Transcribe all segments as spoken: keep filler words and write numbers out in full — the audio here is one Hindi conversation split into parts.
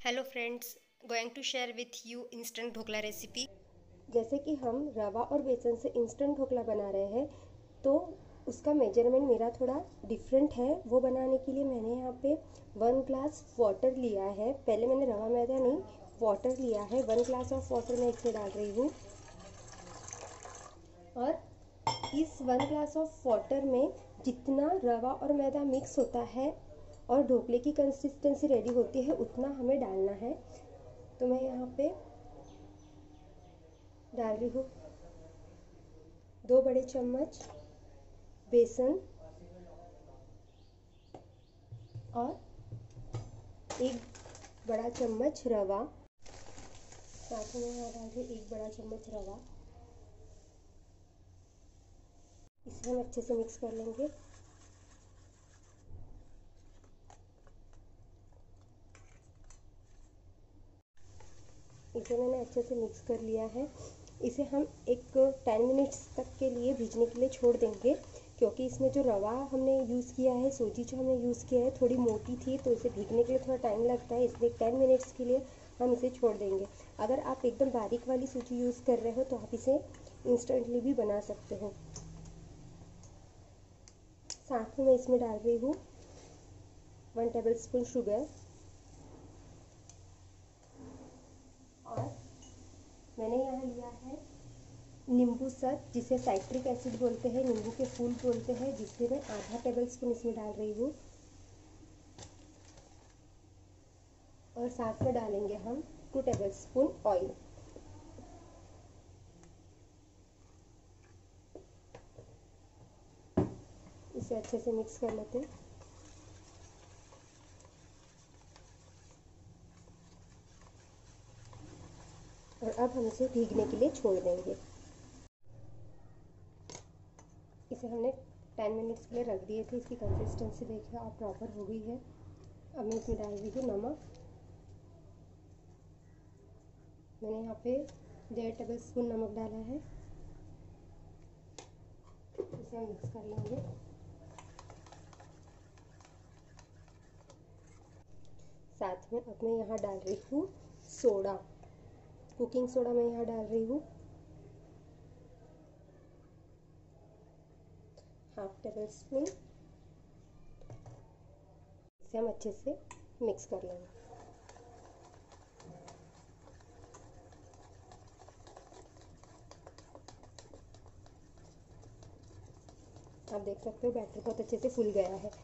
Hello friends, going to share with you instant dhokla recipe. जैसे कि हम रवा और बेसन से इंस्टेंट ढोकला बना रहे हैं, तो उसका मेजरमेंट मेरा थोड़ा डिफरेंट है। वो बनाने के लिए मैंने यहाँ पे वन ग्लास वाटर लिया है। पहले मैंने रवा मैदा नहीं, वाटर लिया है। वन ग्लास ऑफ वाटर मैं इसमें डाल रही हूँ। और इस वन ग्लास ऑफ वाटर में जितना रवा और मैदा मिक्स होता है और ढोकले की कंसिस्टेंसी रेडी होती है, उतना हमें डालना है। तो मैं यहाँ पे डाल रही हूँ दो बड़े चम्मच बेसन और एक बड़ा चम्मच रवा। साथ में यहाँ डाल रही एक बड़ा चम्मच रवा। इसे हम अच्छे से मिक्स कर लेंगे। इसे मैंने अच्छे से मिक्स कर लिया है। इसे हम एक टेन मिनट्स तक के लिए भीगने के लिए छोड़ देंगे, क्योंकि इसमें जो रवा हमने यूज़ किया है, सूजी जो हमने यूज़ किया है, थोड़ी मोटी थी, तो इसे भीगने के लिए थोड़ा टाइम लगता है। इसलिए टेन मिनट्स के लिए हम इसे छोड़ देंगे। अगर आप एकदम बारीक वाली सूजी यूज़ कर रहे हो तो आप इसे इंस्टेंटली भी बना सकते हो। साथ में मैं इसमें डाल रही हूँ वन टेबल स्पून शुगर। और मैंने यहाँ लिया है नींबू सर, जिसे साइट्रिक एसिड बोलते हैं, नींबू के फूल बोलते हैं, जिससे मैं आधा टेबल स्पून इसमें डाल रही हूँ। और साथ में डालेंगे हम टू टेबल स्पून ऑयल। इसे अच्छे से मिक्स कर लेते हैं। और अब हम इसे भीगने के लिए छोड़ देंगे। इसे हमने टेन मिनट्स के लिए रख दिए थे। इसकी कंसिस्टेंसी देखिए आप प्रॉपर हो गई है। अब मैं इसमें डाल रही हूँ नमक। मैंने यहाँ पे डेढ़ टेबल स्पून नमक डाला है। इसे हम मिक्स कर लेंगे। साथ में अब मैं यहाँ डाल रही हूँ सोडा, कुकिंग सोडा मैं यहाँ डाल रही हूँ हाफ टेबल स्पून। इसे हम अच्छे से मिक्स कर लेंगे। आप देख सकते हो बैटर बहुत अच्छे से फूल गया है।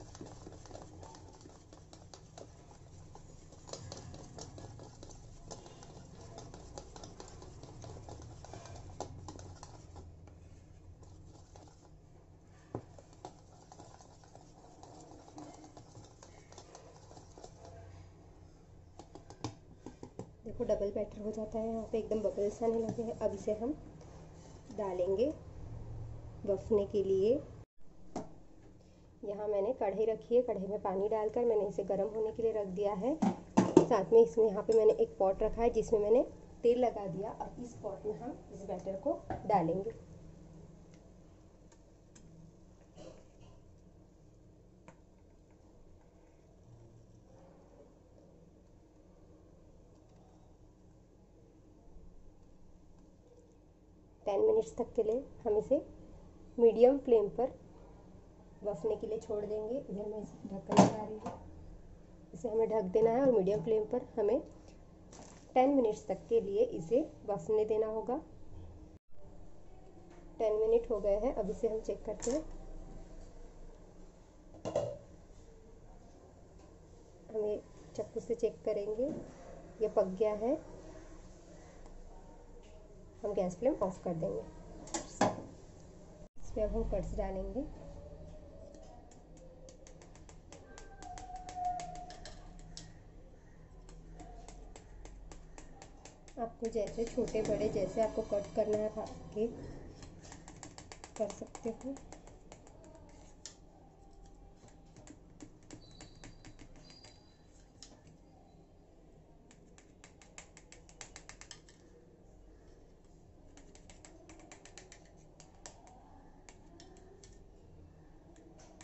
देखो डबल बैटर हो जाता है, यहाँ पे एकदम बबल्स आने लगे हैं। अब इसे हम डालेंगे बफने के लिए। यहाँ मैंने कढ़ाई रखी है, कढ़ाई में पानी डालकर मैंने इसे गर्म होने के लिए रख दिया है। साथ में इसमें यहाँ पे मैंने एक पॉट रखा है, जिसमें मैंने तेल लगा दिया। अब इस पॉट में हम इस बैटर को डालेंगे। टेन मिनट्स तक के लिए हम इसे मीडियम फ्लेम पर बफने के लिए छोड़ देंगे। इधर मैं इसे ढक्कन लगा रही हूँ। इसे हमें ढक देना है और मीडियम फ्लेम पर हमें टेन मिनट्स तक के लिए इसे बफने देना होगा। टेन मिनट हो गए हैं। अब इसे हम चेक करते हैं। हमें चाकू से चेक करेंगे, ये पक गया है। हम गैस फ्लेम ऑफ कर देंगे। इसमें अब हम कट्स डालेंगे। आपको जैसे छोटे बड़े जैसे आपको कट करना है आगे कर सकते हो।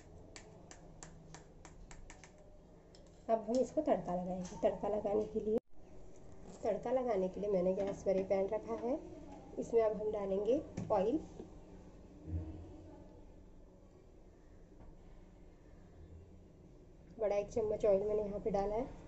अब हम इसको तड़का लगाएंगे। तड़का लगाने के लिए तड़का लगाने के लिए मैंने गैस पर एक पैन रखा है। इसमें अब हम डालेंगे ऑयल। बड़ा एक चम्मच ऑयल मैंने यहाँ पे डाला है।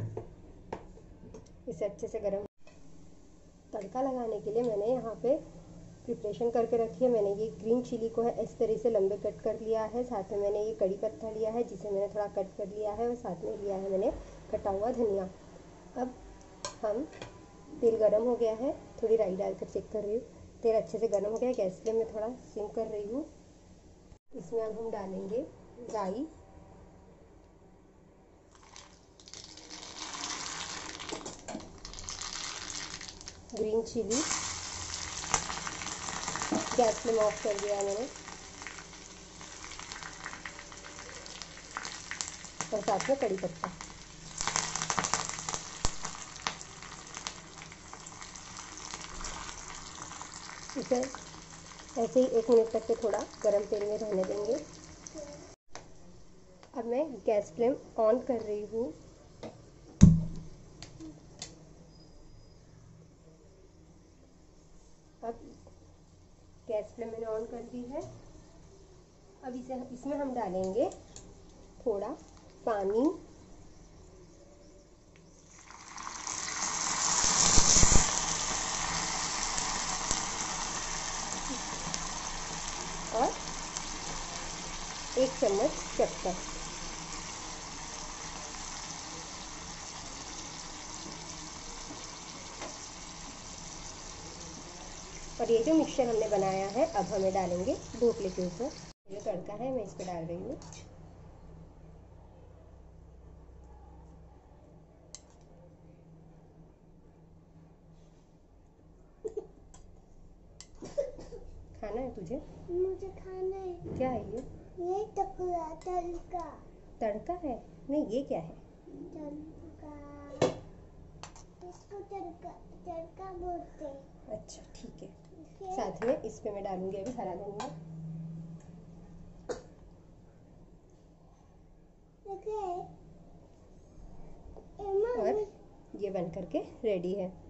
इसे अच्छे से गरम। तड़का लगाने के लिए मैंने यहाँ पे प्रिपरेशन करके रखी है। मैंने ये ग्रीन चिली को है इस तरह से लंबे कट कर लिया है। साथ में मैंने ये कड़ी पत्ता लिया है जिसे मैंने थोड़ा कट कर लिया है, और साथ में लिया है मैंने कटा हुआ धनिया। अब हम तेल गरम हो गया है, थोड़ी राई डालकर चेक कर रही हूँ। तेल अच्छे से गरम हो गया है, गैस फ्लेम में थोड़ा सिम कर रही हूँ। इसमें अब हम डालेंगे राई, green chilli, gas flame off कर दिया है मैंने, और साथ में कड़ी पत्ता। इसे ऐसे ही एक मिनट तक के थोड़ा गरम तेल में रहने देंगे। अब मैं गैस फ्लेम ऑन कर रही हूँ। अब गैस फ्लेम मैंने ऑन कर दी है। अब इसे इसमें हम डालेंगे थोड़ा पानी, और एक चम्मच शक्कर। और ये जो मिक्सचर हमने बनाया है अब हमें डालेंगे ढोकले के ऊपर। जो तड़का है मैं इस पर डाल रही हूँ। खाना है तुझे? मुझे खाना है। क्या है ये? ये तड़का तड़का तड़का है? नहीं, ये क्या है? तड़का, इसको तड़का तड़का बोलते हैं। अच्छा ठीक है। साथ में इस पे मैं डालूंगी अभी हरा धनिया। और ये बन करके रेडी है।